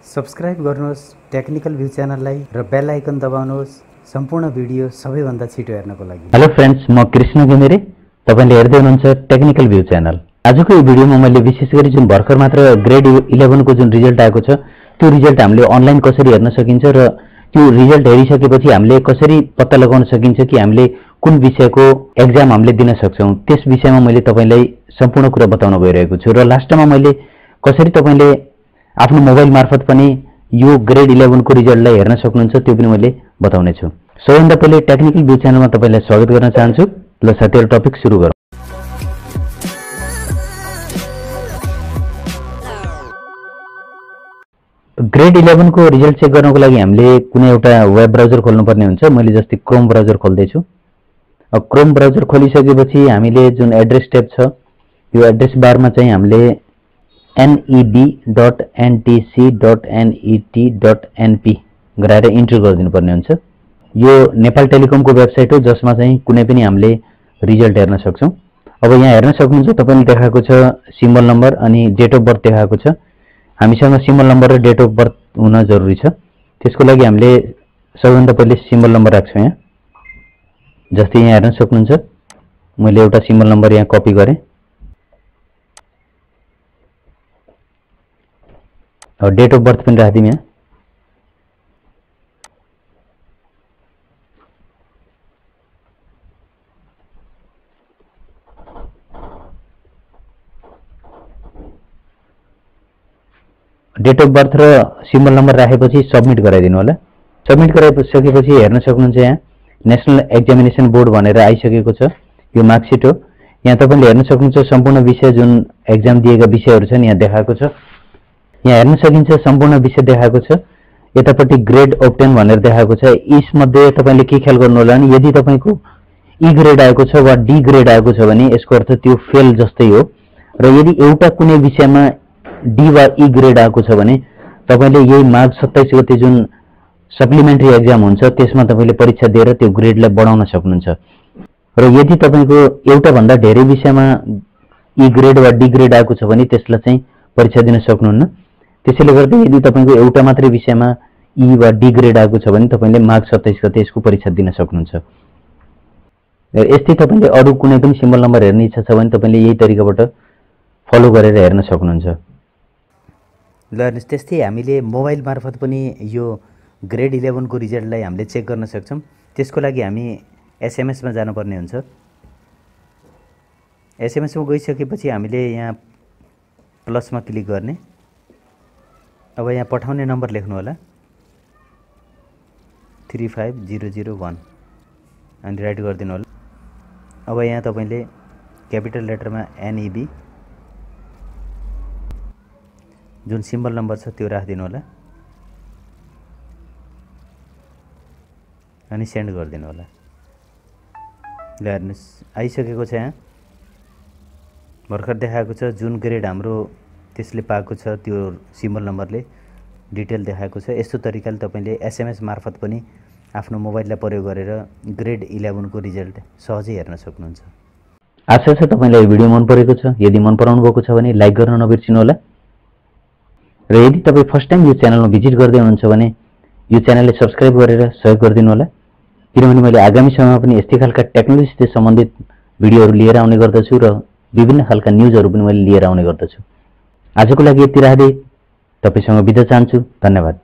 Subscribe गर्नुहोस् technical view च्यानललाई र बेल आइकन दबाउनुहोस् सम्पूर्ण भिडियो सबैभन्दा छिटो हेर्नको लागि। हेलो फ्रेन्ड्स, म कृष्ण घिमिरे, तपाईले हेर्दै हुनुहुन्छ टेक्निकल भ्यू च्यानल। आजको यो भिडियोमा मैले विशेष गरी जुन भर्खर मात्र ग्रेड 11 को जुन रिजल्ट आएको छ त्यो रिजल्ट हामीले अनलाइन कसरी हेर्न सकिन्छ र त्यो रिजल्ट हेरिसकेपछि हामीले कसरी पत्ता लगाउन सकिन्छ कि हामीले कुन विषयको एक्जाम हामीले दिन सक्छौं, त्यस विषयमा मैले तपाईलाई सम्पूर्ण कुरा बताउन गइरहेको छु। र लास्टमा मैले कसरी तपाईले आफ्नो मोबाइल मार्फत पनि यो ग्रेड 11 को रिजल्टलाई हेर्न सक्नुहुन्छ त्यो पनि मैले बताउने छु। सबैभन्दा पहिले टेक्निकल भ्यू च्यानलमा तपाईलाई स्वागत गर्न चाहन्छु। ल साथीहरु, टपिक सुरु गरौँ। ग्रेड 11 को रिजल्ट चेक गर्नको लागि हामीले कुनै एउटा वेब ब्राउजर खोल्नुपर्ने हुन्छ। मैले जस्तै क्रोम ब्राउजर खोल्दै छु। क्रोम ब्राउजर खोलिसकेपछि हामीले जुन एड्रेस ट्याब छ यो एड्रेस बारमा चाहिँ हामीले neb.ntc.net.np गराएर इन्टर गरिदिनु पर्ने हुन्छ। यो नेपाल टेलिकमको वेबसाइट हो जसमा चाहिँ कुनै पनि हामीले रिजल्ट हेर्न सक्छौं। अब यहाँ हेर्न सक्नुहुन्छ तपाईले देखाएको छ सिम्बल नम्बर अनि डेट अफ बर्थ देखाएको छ। हामीसँग सिम्बल नम्बर र डेट अफ बर्थ हुन जरुरी छ। त्यसको लागि हामीले सबैभन्दा पहिले सिम्बल नम्बर राख्छौं। यहाँ जस्तै यहाँ हेर्न सक्नुहुन्छ मैले एउटा सिम्बल नम्बर यहाँ कपी गरे और डेट अफ बर्थ पनि राखिदिउँ। यहाँ डेट अफ बर्थ र सिम्बल नम्बर राखेपछि सबमिट गराइदिनु होला। सबमिट गराइसकेपछि हेर्न सक्नुहुन्छ यहाँ नेशनल एक्जामिनेसन बोर्ड भनेर आइसकेको छ। यो मार्कसिट हो। यहाँ तपाईले हेर्न सक्नुहुन्छ सम्पूर्ण विषय जुन एक्जाम दिएका विषयहरू छन् यहाँ देखाएको छ। यहाँ हेर्न सकिन्छ सम्पूर्ण विषय देखाएको छ। यतापट्टि ग्रेड ऑब्टेन भनेर देखाएको छ। यसमध्ये तपाईले के ख्याल गर्नु होला भने यदि तपाईको ई ग्रेड आएको छ वा डी ग्रेड आएको छ भने यसको अर्थ त्यो फेल जस्तै हो। र यदि एउटा कुनै विषयमा डी वा ई ग्रेड आएको छ भने तपाईले यही मार्च 27 गते जुन सप्लिमेन्ट्री एक्जाम हुन्छ त्यसमा तपाईले परीक्षा दिएर त्यो ग्रेडलाई बढाउन सक्नुहुन्छ। र यदि तपाईको एउटा भन्दा धेरै विषयमा ई ग्रेड वा डी ग्रेड आएको छ भने त्यसलाई चाहिँ परीक्षा दिन सक्नुहुन्न। त्यसैले गर्दा यदि तपाईको एउटा मात्रै विषयमा ई वा डी ग्रेड आएको छ भने तपाईले मार्च 27 गते यसको परीक्षा दिन सक्नुहुन्छ। यस्तै तपाईले अरु कुनै पनि सिम्बल नम्बर हेर्ने इच्छा छ भने तपाईले यही तरिकाबाट फलो गरेर हेर्न सक्नुहुन्छ। ल त्यस्तै हामीले मोबाइल मार्फत पनि यो ग्रेड 11 को रिजल्टलाई हामीले चेक गर्न सक्छौं। त्यसको लागि हामी एसएमएस मा जानुपर्ने हुन्छ। एसएमएस मा गइसकेपछि हामीले यहाँ प्लसमा क्लिक गर्ने। अब यहाँ पठाउने नम्बर लेख्नु होला 35001 अनि राइट गरिदिनु होला। अब यहाँ तपाईले क्यापिटल लेटरमा NEB जुन सिम्बल नम्बर छ त्यो राखिदिनु होला अनि सेन्ड गरिदिनु होला। ल हेर्नुस् आइसकेको छ। यहाँ भर्खर देखाएको छ जुन ग्रेड हाम्रो त्यसले पाएको छ त्यो सिम्बल नम्बरले डिटेल देखाएको छ। यस्तो तरिकाले तपाईले एसएमएस मार्फत पनि आफ्नो मोबाइललाई प्रयोग गरेर ग्रेड 11 को रिजल्ट सहजै हेर्न सक्नुहुन्छ। आशा छ तपाईलाई यो भिडियो मन परेको छ। यदि मन पराउनु भएको छ भने लाइक गर्न नबिर्सिनु होला। र यदि तपाई फर्स्ट टाइम यो च्यानलमा भिजिट गर्दै हुनुहुन्छ भने यो च्यानललाई सब्स्क्राइब गरेर सहयोग गरिदिनु होला। किनभने मैले आगामी समयमा पनि यस्तै खालका टेक्नोलोजीसित सम्बन्धित भिडियोहरू लिएर आउने गर्दछु र विभिन्न खालका न्यूजहरू पनि मैले लिएर आउने गर्दछु। आजको लागि यति राख्दै तपाईसँग बिदा चाहन्छु। धन्यवाद।